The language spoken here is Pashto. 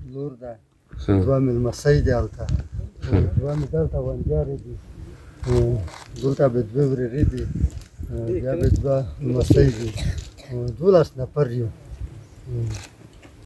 لور ده، دوه مېلمستۍ دي هلته، دوه مې دلته ونجارې دي، دلته به دوه ورېرې دي، بیا به دوه مېلمستۍ دي، 12 نفر یو.